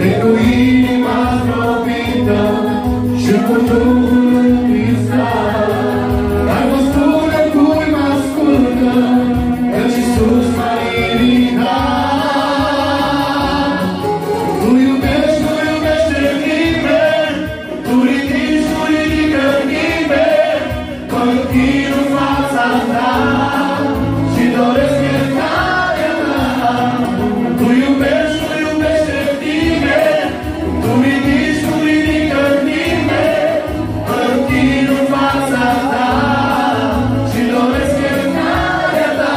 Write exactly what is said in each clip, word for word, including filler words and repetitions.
Pentru inima zdrobită și cu Duhul întristat, dar vă spune cui mă ascultă, căci Iisus m-a ridicat. Tu iubești, tu iubești în nimeni, tu ridici, tu ridică nimeni, mă închin în fața ta și doresc iertarea ta. Tu iubești, tu iubești în nimeni, tu ridici, tu ridică nimeni, mă închin în fața ta și doresc iertarea ta.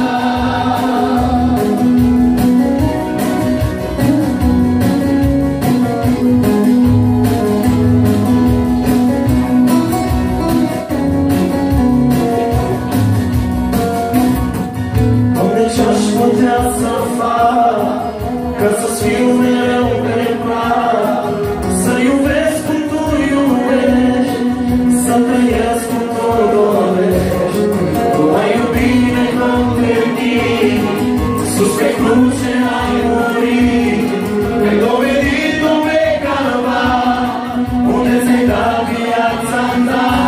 Orice ce-aș putea să fac ca să-ți fiu mereu pe plac, să iubesc cum tu iubești, să trăiesc cum tu dorești. Tu ai iubit necontenit, sus pe cruce ai murit, te-ai dovedit-o pe Calvar, unde ți-ai dat viața-n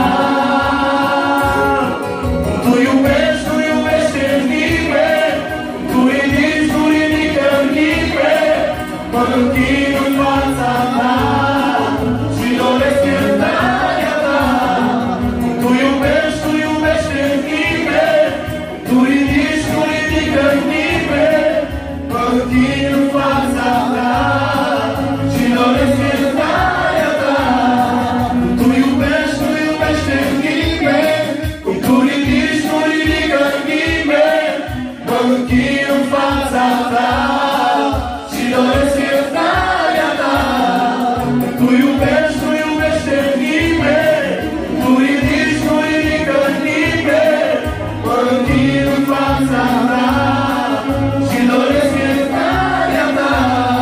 dar. Tu iubești, tu iubești în nimeni, tu ridici, tu ridică nimeni, mă închin în fața ta și doresc iertarea ta. Tu iubești, tu iubești în nimeni, tu ridici, tu ridică nimeni, mă închin în fața ta și doresc iertarea ta. Tu iubești, tu iubești în nimeni, tu ridici, tu ridică nimeni, mă închin în fața ta și doresc iertarea ta. Tu iubești, tu iubești în nimeni, tu ridici, tu ridică nimeni, mă închin în fața ta și doresc iertarea ta.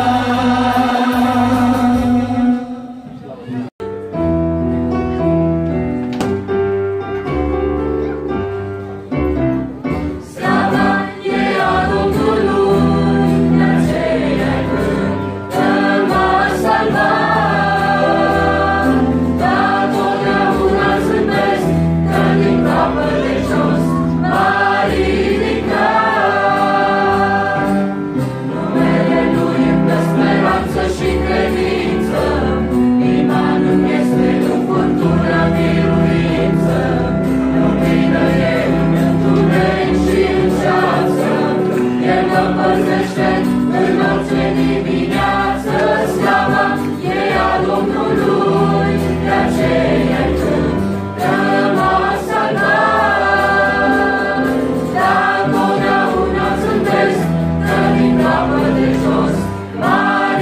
Slava e a Domnului, de aceea cânt că m-a salvat. Dar totdeauna zâmbesc că din capăt de jos m-a ridicat. Numele Lui îmi dă speranță și credință, imanul este în furtună biruință. Lumină e în întuneric și în ceață, El mă păzește în orice dimineață. Slava e a Domnului, de aceea cânt că m-a salvat. Dar totdeauna zâmbesc că din capăt de jos m-a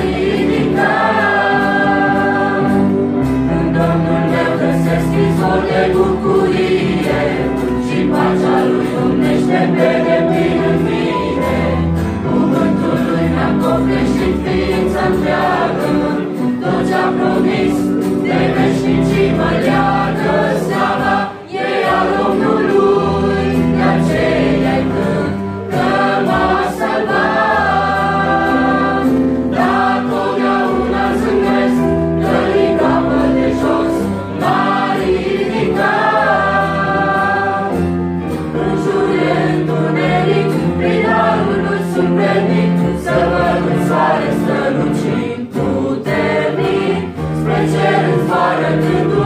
ridicat. În Domnul meu găsesc izvor de bucurie și pacea Lui domnește pe deplin în mine. Cuvântul Lui mi-a copleșit ființa întreagă, tot ce-a promis de veșnicii mă leagă. Slava e a Domnului, de aceea-i cânt că m-a salvat. Dar totdeauna zâmbesc că din capăt de jos m-a ridicat. În jur e întuneric, prin darul Lui sunt venit, să văd în soare strălucind puternic, spre cer îmi zboară gândul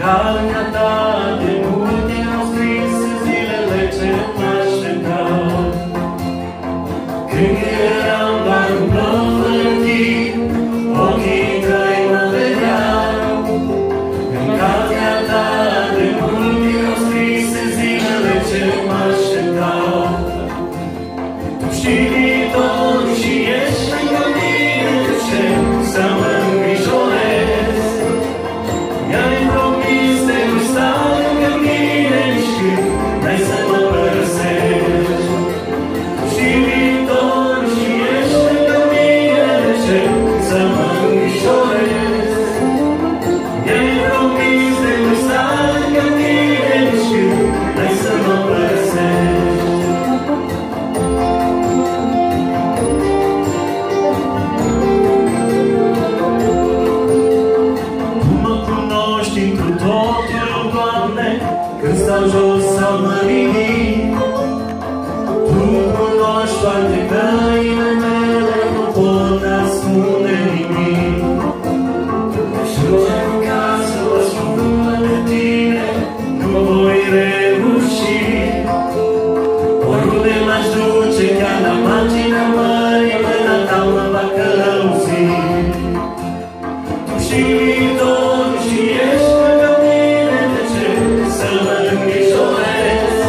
calea ta de multe au scris zilele ce m-așteptau. Când eram doar un plăvătit, ochii tăi mă vedeau. În calea ta de multe au scris zilele ce m-așteptau. Tu știi viitor și ești lângă mine, de ce să mă îngrijorez? Mi-ai promis de nu sta lângă mine nici când n-ai să mă părăsești. Tu știi viitor și ești lângă mine, de ce să mă îngrijorez? Mi-ai promis de nu sta lângă mine nici când n-ai să mă părăsești. Cu totul, Doamne, când stau jos sau mă ridic. Tu cunoști toate căile mele, nu pot ascunde nimic. Și încerca să mă ascund de tine, nu voi reuși. Oriunde m-aș duce, chiar la marginea mării, mâna ta mă va călăuzi. Tu și viitorul și ești lângă mine, de ce să mă îngrijorez?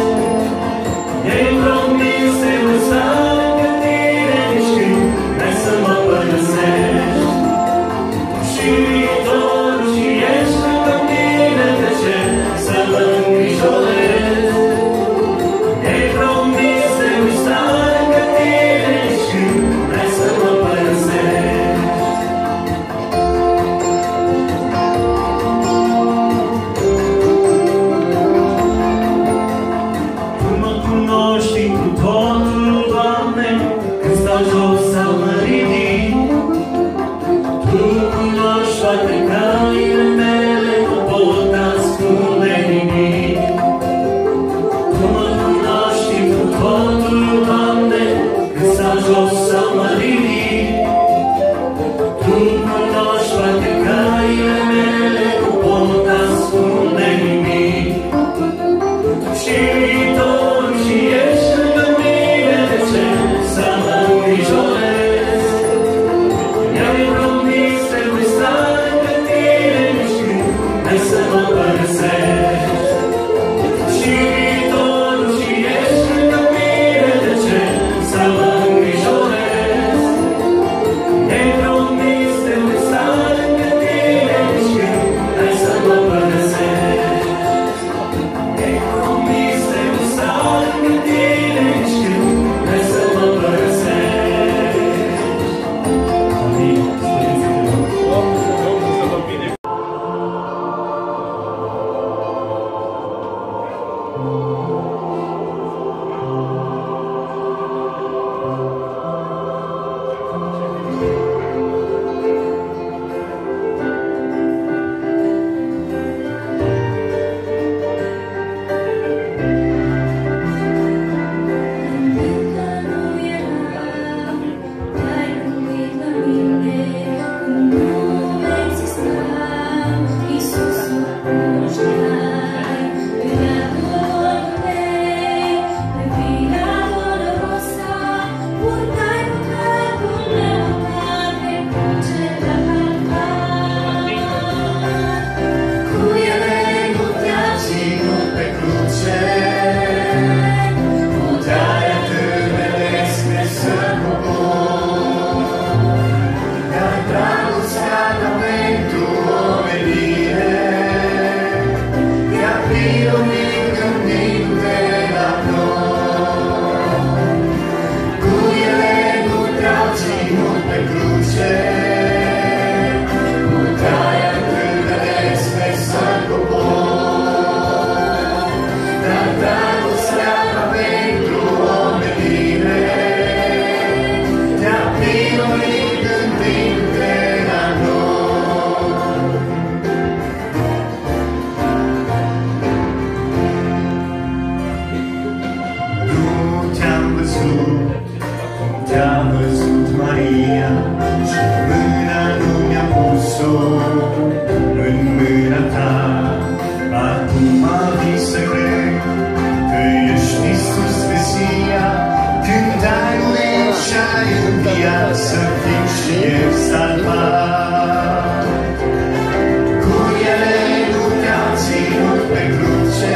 să cred că ești Iisus Mesia, când ai murit și ai înviat, să fiu și eu salvat. Cu ele nu te-am ținut pe cruce,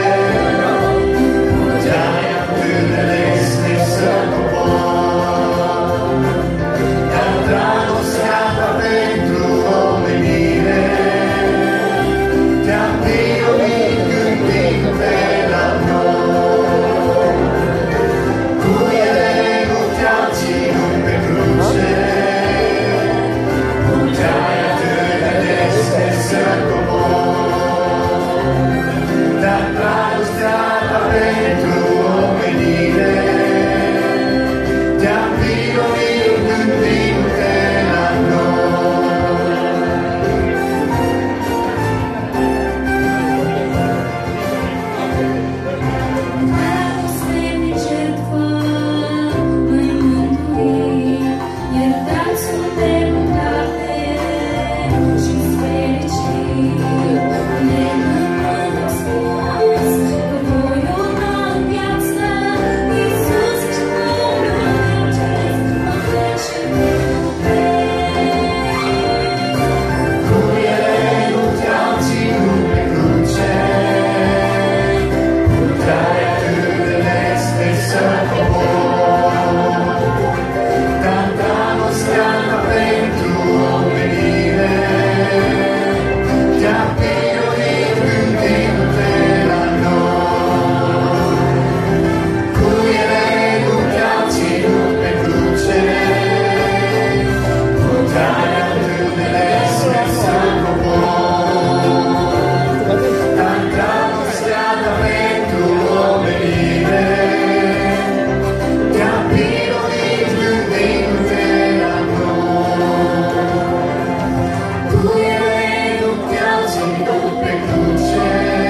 te-ai atât de lesne să cobor, dar dragostea ta pentru omenire te-a prionit gândindu-te la noi. Cu ele nu te-am ținut pe cruce, te-ai atât de lesne să cobor, dar dragostea ta pentru omenire te-a prionit gândindu-te la noi. Dragoste de jertfă mă-i mântui, iertați suntem toate și-s fericit. Ne-am spus că voi urma în viață, Iisus ești Domnul Ceresc, mă trece de Cu ele nu te-am ținut pe cruce, te-ai atât de lesne să cobor, dar dragostea ta pentru omenire te-a prionit gândindu-te la noi. Cu ele nu te-am ținut pe cruce, te-ai atât de lesne să cobor, dar dragostea ta pentru omenire te-a prionit gândindu-te la noi. Cu ele nu te-am ținut pe cruce,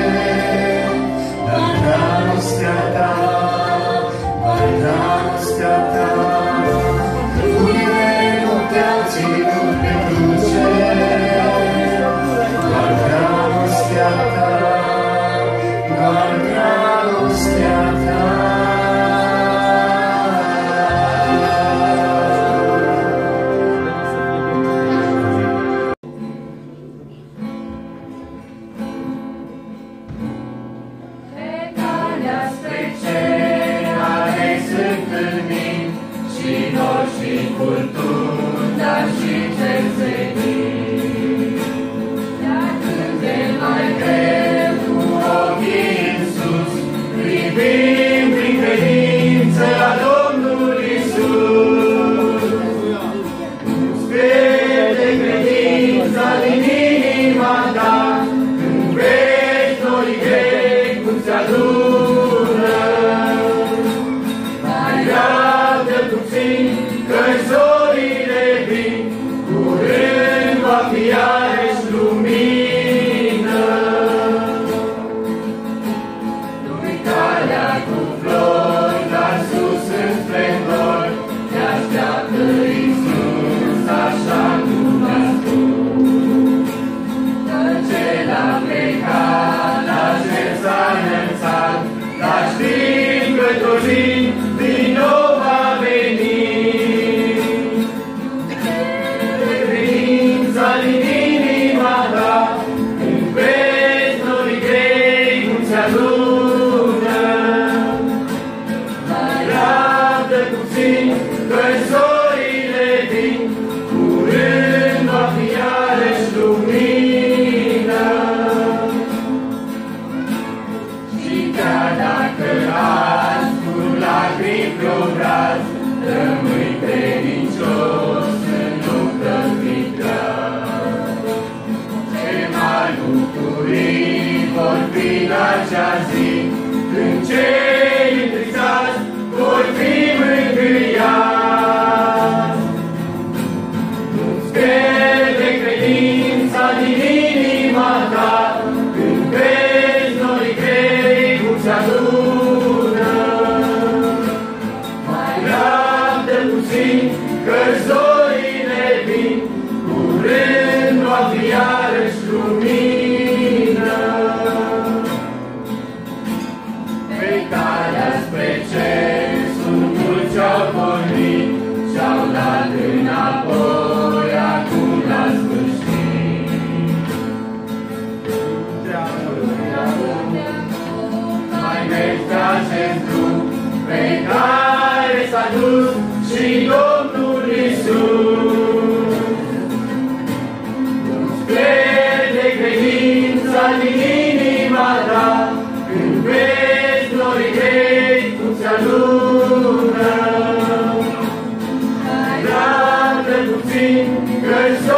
dar dragostea ta, dar dragostea ta. Cu ele nu te-am ținut pe cruce, dar dragostea ta, dar dragostea ta. Pe calea spre cer ales întâlnim și nori și furtuni, dar și cer senin. Dar când e mai greu cu ochii în sus, privim prin credință la Domnul Iisus. Spre de credința din inima ta, când vezi norii grei cum se adună. Mai rabdă puțin, că-i zorile vin, curând va fi iarăși lumină. Nu-i calea cu flori, dar sus în splendor, te așteaptă Iisus, așa cum a spus. Cel a plecat, la cer s-a înălțat, dar știm că tot zi din nou va veni. Credința din inima ta, când vezi norii grei cum se adună. Mai rabdă puțin, că-i zorile vin, curând va fi iarăși lumină. Și chiar dacă azi cu lacrimi pe obraz, rămâi credincios să nu tămicăm. Ce mari bucurii vor fi în acea zi, când cei întristați vor fi mângâiați. Nu-ți pierde credința din inima ta, când vezi norii grei cum se adună. Mai rabdă puțin, că zorile vin, curând va fi iarăși lumină. Domnul Iisus. Crede credința din inima ta, când vezi nori grei cum se alună. Arată puțin că-și